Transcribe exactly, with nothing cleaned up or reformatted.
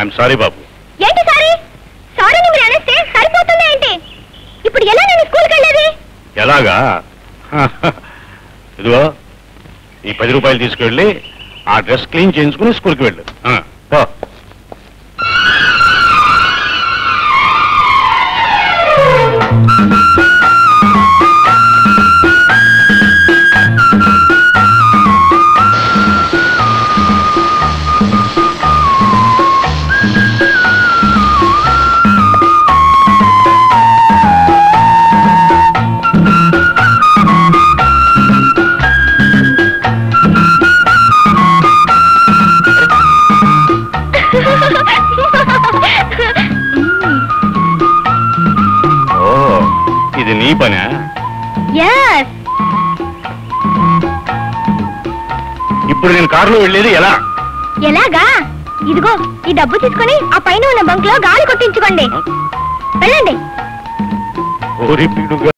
I'm sorry బాబు. ఏంటి sorry? Sorry మీరు అనేస్తే సరిపోతుంది ఏంటి? ఇప్పుడు ఎలా నేను స్కూల్కి వెళ్ళేది? ఎలాగా? ఇదిగో ఈ పది రూపాయలు తీసుకెళ్ళి ఆ డ్రెస్ క్లీన్ చేయించుకుని స్కూల్కి వెళ్ళు. ఇది నీ పనా? ఇప్పుడు నేను కారులో వెళ్ళేది ఎలా? ఎలాగా? ఇదిగో ఈ డబ్బు తీసుకొని ఆ పైన ఉన్న బంక్ లో గాలి కొట్టించుకోండి. వెళ్ళండి.